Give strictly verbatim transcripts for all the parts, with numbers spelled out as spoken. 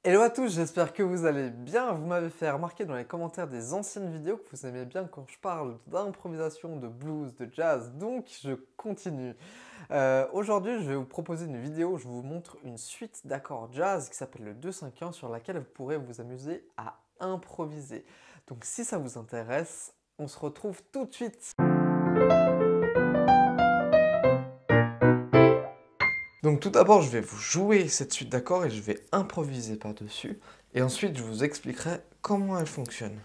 Hello à tous, j'espère que vous allez bien. Vous m'avez fait remarquer dans les commentaires des anciennes vidéos que vous aimez bien quand je parle d'improvisation, de blues, de jazz, donc je continue. Euh, Aujourd'hui, je vais vous proposer une vidéo où je vous montre une suite d'accords jazz qui s'appelle le deux cinq un sur laquelle vous pourrez vous amuser à improviser. Donc si ça vous intéresse, on se retrouve tout de suite. Donc tout d'abord, je vais vous jouer cette suite d'accords et je vais improviser par-dessus. Et ensuite, je vous expliquerai comment elle fonctionne.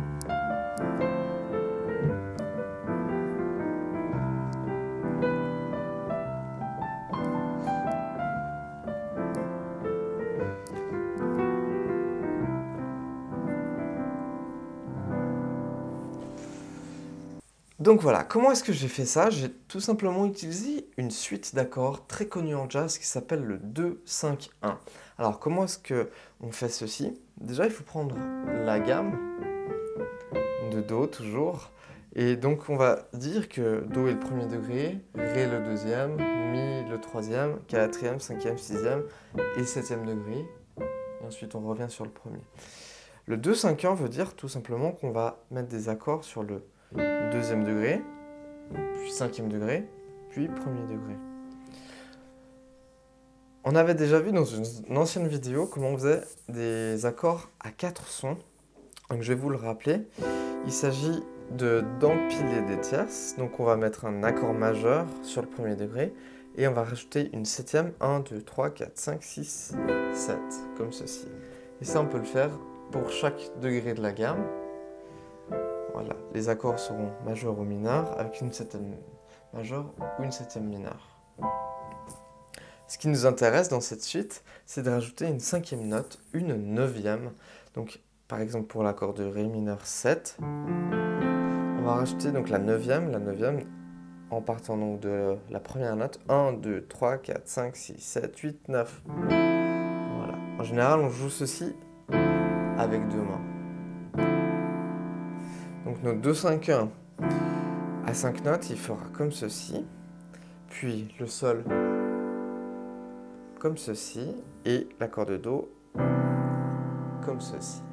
Donc voilà, comment est-ce que j'ai fait ça? J'ai tout simplement utilisé une suite d'accords très connue en jazz qui s'appelle le deux cinq un. Alors comment est-ce qu'on fait ceci? Déjà, il faut prendre la gamme de Do toujours. Et donc on va dire que Do est le premier degré, Ré le deuxième, Mi le troisième, quatrième, cinquième, sixième et septième degré. Et ensuite on revient sur le premier. Le deux cinq un veut dire tout simplement qu'on va mettre des accords sur le deuxième degré, puis cinquième degré, puis premier degré. On avait déjà vu dans une ancienne vidéo comment on faisait des accords à quatre sons. Donc je vais vous le rappeler. Il s'agit de d'empiler des tierces. Donc on va mettre un accord majeur sur le premier degré et on va rajouter une septième, un, deux, trois, quatre, cinq, six, sept, comme ceci. Et ça on peut le faire pour chaque degré de la gamme. Voilà, les accords seront majeurs ou mineurs avec une septième majeure ou une septième mineure. Ce qui nous intéresse dans cette suite, c'est de rajouter une cinquième note, une neuvième. Donc, par exemple, pour l'accord de Ré mineur sept, on va rajouter donc la neuvième, la neuvième en partant donc de la première note. un, deux, trois, quatre, cinq, six, sept, huit, neuf. Voilà. En général, on joue ceci avec deux mains. Donc notre deux cinq un à cinq notes, il fera comme ceci, puis le Sol comme ceci, et l'accord de Do comme ceci.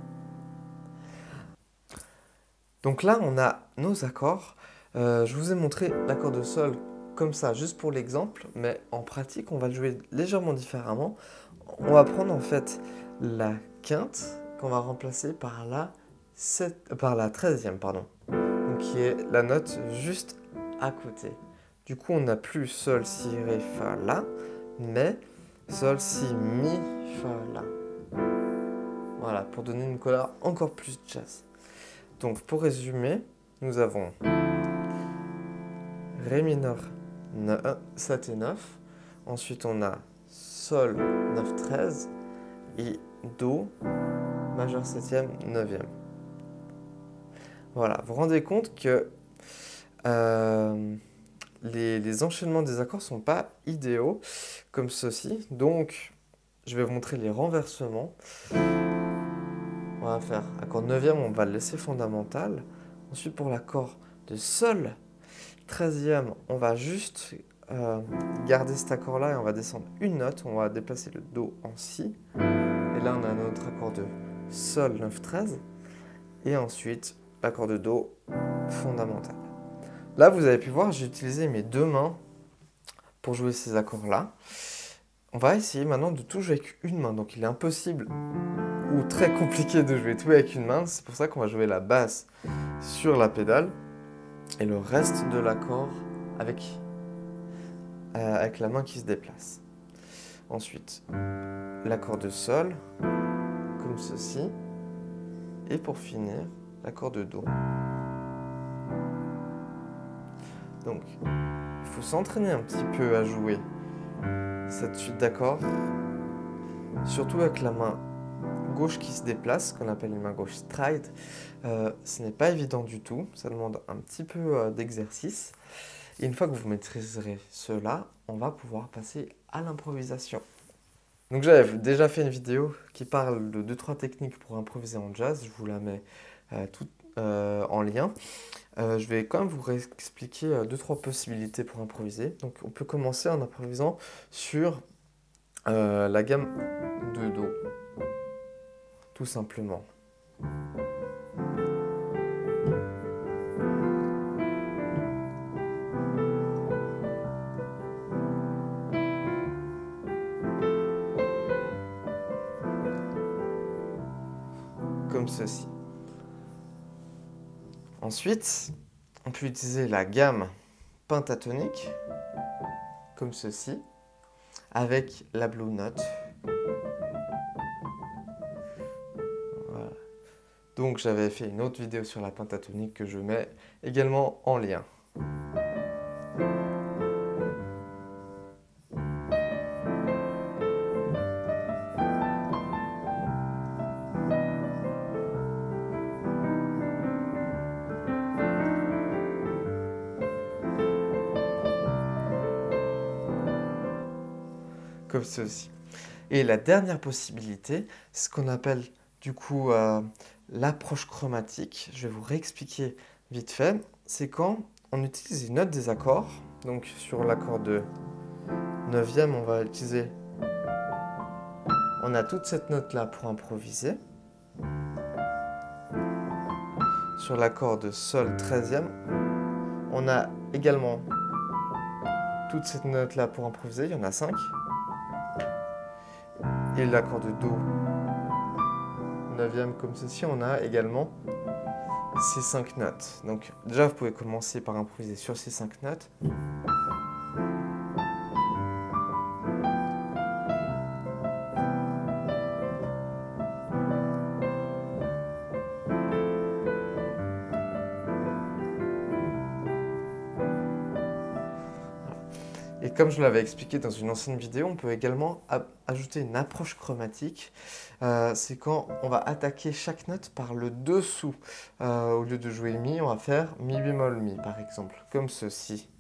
Donc là, on a nos accords. Euh, je vous ai montré l'accord de Sol comme ça, juste pour l'exemple, mais en pratique, on va le jouer légèrement différemment. On va prendre en fait la quinte qu'on va remplacer par la sept, par la treizième, pardon, donc qui est la note juste à côté. Du coup, on n'a plus Sol, Si, Ré, Fa, La, mais Sol, Si, Mi, Fa, La. Voilà, pour donner une couleur encore plus jazz. Donc, pour résumer, nous avons Ré mineur sept et neuf. Ensuite, on a Sol neuf, treize et Do majeur septième, neuvième. Voilà, vous vous rendez compte que euh, les, les enchaînements des accords ne sont pas idéaux comme ceci. Donc, je vais vous montrer les renversements. On va faire accord neuvième, on va le laisser fondamental. Ensuite, pour l'accord de Sol treizième, on va juste euh, garder cet accord-là et on va descendre une note. On va déplacer le Do en Si. Et là, on a notre accord de Sol neuf, treize. Et ensuite, l'accord de Do fondamental. Là, vous avez pu voir, j'ai utilisé mes deux mains pour jouer ces accords-là. On va essayer maintenant de tout jouer avec une main. Donc, il est impossible ou très compliqué de jouer tout avec une main. C'est pour ça qu'on va jouer la basse sur la pédale et le reste de l'accord avec, euh, avec la main qui se déplace. Ensuite, l'accord de Sol, comme ceci. Et pour finir, l'accord de Do. Donc, il faut s'entraîner un petit peu à jouer cette suite d'accords, surtout avec la main gauche qui se déplace, qu'on appelle une main gauche stride. Euh, ce n'est pas évident du tout, ça demande un petit peu euh, d'exercice. Et une fois que vous maîtriserez cela, on va pouvoir passer à l'improvisation. Donc j'avais déjà fait une vidéo qui parle de deux trois techniques pour improviser en jazz, je vous la mets euh, tout euh, en lien. Euh, je vais quand même vous expliquer euh, deux trois possibilités pour improviser. Donc on peut commencer en improvisant sur euh, la gamme de Do. tout simplement. Comme ceci. Ensuite, on peut utiliser la gamme pentatonique, comme ceci, avec la Blue Note. Voilà. Donc j'avais fait une autre vidéo sur la pentatonique que je mets également en lien. Comme ceci. Et la dernière possibilité, c'est ce qu'on appelle du coup euh, l'approche chromatique. Je vais vous réexpliquer vite fait. C'est quand on utilise une note des accords. Donc sur l'accord de neuvième, on va utiliser... On a toute cette note-là pour improviser. Sur l'accord de sol treizième, on a également toute cette note-là pour improviser. Il y en a cinq. Et l'accord de Do neuvième comme ceci, on a également ces cinq notes. Donc déjà, vous pouvez commencer par improviser sur ces cinq notes. Et comme je l'avais expliqué dans une ancienne vidéo, on peut également ajouter une approche chromatique. Euh, c'est quand on va attaquer chaque note par le dessous. Euh, au lieu de jouer Mi, on va faire Mi bémol Mi, par exemple, comme ceci.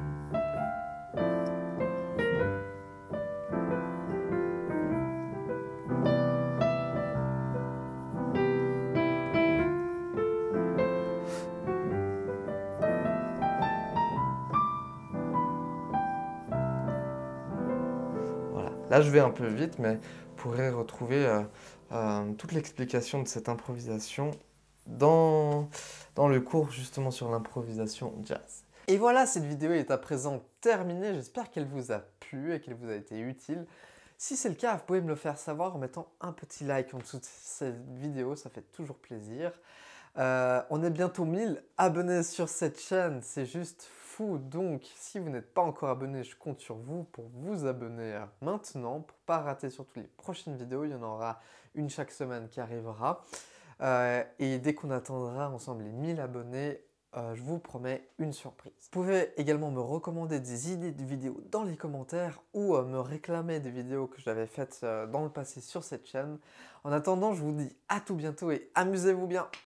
Là, je vais un peu vite, mais vous pourrez retrouver euh, euh, toute l'explication de cette improvisation dans, dans le cours justement sur l'improvisation jazz. Et voilà, cette vidéo est à présent terminée. J'espère qu'elle vous a plu et qu'elle vous a été utile. Si c'est le cas, vous pouvez me le faire savoir en mettant un petit like en dessous de cette vidéo, ça fait toujours plaisir. Euh, on est bientôt mille abonnés sur cette chaîne, c'est juste fou. Donc, si vous n'êtes pas encore abonné, je compte sur vous pour vous abonner maintenant, pour ne pas rater surtout les prochaines vidéos. Il y en aura une chaque semaine qui arrivera. Euh, et dès qu'on atteindra ensemble les mille abonnés, euh, je vous promets une surprise. Vous pouvez également me recommander des idées de vidéos dans les commentaires ou euh, me réclamer des vidéos que j'avais faites euh, dans le passé sur cette chaîne. En attendant, je vous dis à tout bientôt et amusez-vous bien!